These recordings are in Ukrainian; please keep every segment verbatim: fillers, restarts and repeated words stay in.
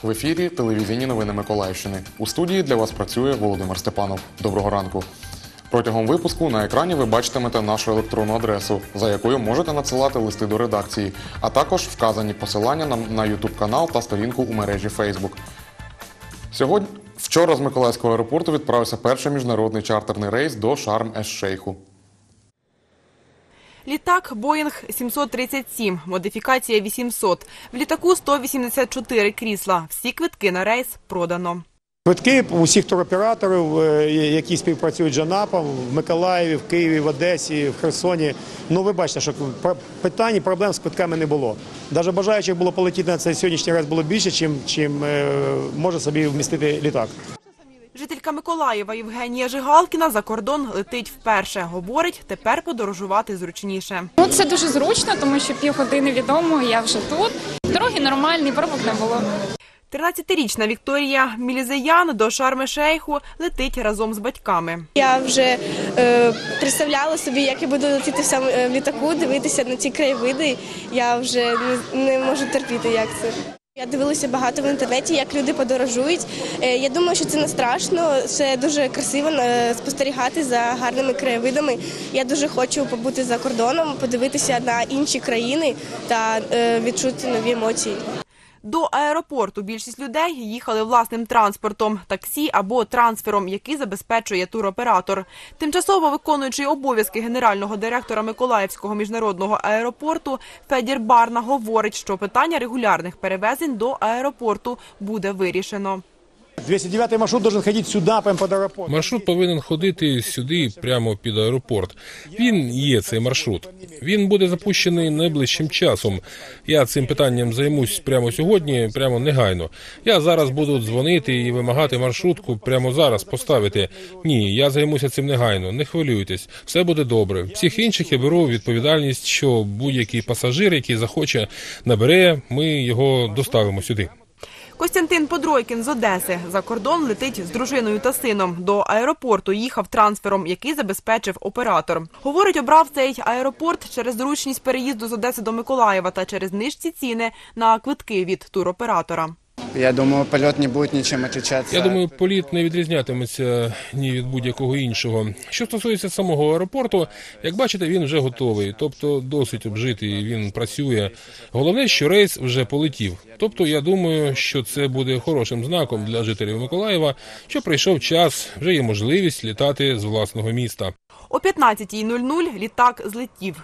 В ефірі телевізійні новини Миколаївщини. У студії для вас працює Володимир Степанов. Доброго ранку. Протягом випуску на екрані ви бачитимете нашу електронну адресу, за якою можете надсилати листи до редакції, а також вказані посилання на ютуб-канал та сторінку у мережі Фейсбук. Сьогодні, вчора з Миколаївського аеропорту відправився перший міжнародний чартерний рейс до Шарм-ес-Шейху. Літак «Боїнг сімсот тридцять сім», модифікація вісімсот. В літаку сто вісімдесят чотири крісла. Всі квитки на рейс продано. Квитки у всіх туроператорів, які співпрацюють з ЖАНАПом, в Миколаєві, в Києві, в Одесі, в Херсоні. Ну, ви бачите, що питань і проблем з квитками не було. Навіть бажаючих було полетіти на цей сьогоднішній рейс було більше, чим, чим може собі вмістити літак. Жителька Миколаєва Євгенія Жигалкіна за кордон летить вперше. Говорить, тепер подорожувати зручніше. Ну, це дуже зручно, тому що півгодини від дому, я вже тут. Дороги нормальні, пробок не було. тринадцятирічна Вікторія Мілізеян до Шарм-ел-Шейху летить разом з батьками. Я вже е, представляла собі, як я буду летіти в сам в літаку, дивитися на ці краєвиди. Я вже не, не можу терпіти, як це. Я дивилася багато в інтернеті, як люди подорожують. Я думаю, що це не страшно, це дуже красиво спостерігати за гарними краєвидами. Я дуже хочу побути за кордоном, подивитися на інші країни та відчути нові емоції. До аеропорту більшість людей їхали власним транспортом – таксі або трансфером, який забезпечує туроператор. Тимчасово виконуючий обов'язки генерального директора Миколаївського міжнародного аеропорту Федір Барна говорить, що питання регулярних перевезень до аеропорту буде вирішено. двісті дев'ятий маршрут має ходити сюди, прямо під аеропорт. Маршрут повинен ходити сюди, прямо під аеропорт. Він є, цей маршрут. Він буде запущений найближчим часом. Я цим питанням займусь прямо сьогодні, прямо негайно. Я зараз буду дзвонити і вимагати маршрутку прямо зараз поставити. Ні, я займуся цим негайно, не хвилюйтесь. Все буде добре. Всіх інших я беру відповідальність, що будь-який пасажир, який захоче, набере, ми його доставимо сюди. Костянтин Подройкін з Одеси за кордон летить з дружиною та сином. До аеропорту їхав трансфером, який забезпечив оператор. Говорить, обрав цей аеропорт через зручність переїзду з Одеси до Миколаєва та через нижчі ціни на квитки від туроператора. Я думаю, політ не буде нічим відрізнятися. Я думаю, політ не відрізнятиметься ні від будь-якого іншого. Що стосується самого аеропорту, як бачите, він вже готовий, тобто досить обжитий, він працює. Головне, що рейс вже полетів. Тобто, я думаю, що це буде хорошим знаком для жителів Миколаєва, що прийшов час, вже є можливість літати з власного міста. О п'ятнадцятій нуль нуль літак злетів.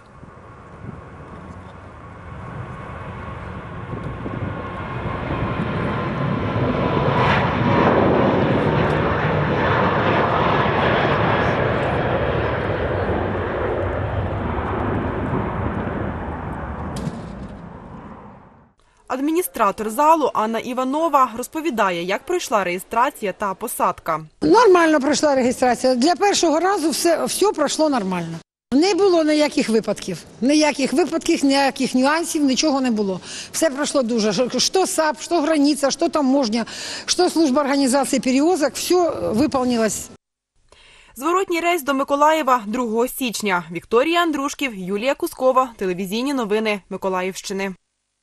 Адміністратор залу Анна Іванова розповідає, як пройшла реєстрація та посадка. Нормально пройшла реєстрація. Для першого разу все, все пройшло нормально. Не було ніяких випадків, ніяких випадків, ніяких нюансів, нічого не було. Все пройшло дуже. Що САП, що границя, що таможня, що служба організації перевозок, все виконалось. Зворотній рейс до Миколаєва другого січня. Вікторія Андрушків, Юлія Кускова. Телевізійні новини Миколаївщини.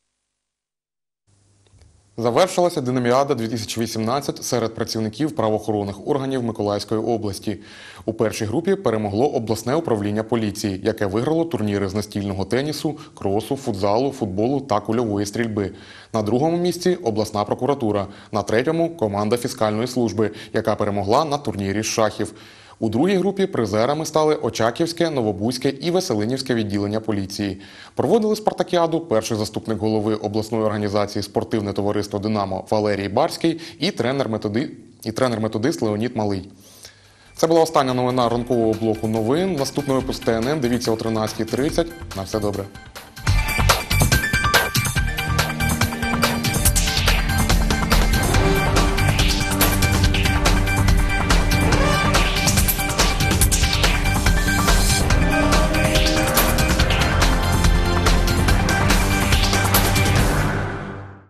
Завершилася Динаміада дві тисячі вісімнадцять серед працівників правоохоронних органів Миколаївської області. У першій групі перемогло обласне управління поліції, яке виграло турніри з настільного тенісу, кросу, футзалу, футболу та кульової стрільби. На другому місці – обласна прокуратура. На третьому – команда фіскальної служби, яка перемогла на турнірі з шахів. У другій групі призерами стали Очаківське, Новобузьке і Веселинівське відділення поліції. Проводили спартакіаду перший заступник голови обласної організації «Спортивне товариство «Динамо» Валерій Барський і тренер-методи... і тренер-методист Леонід Малий. Це була остання новина ранкового блоку новин. Наступний випуск ТНН дивіться о тринадцятій тридцять. На все добре.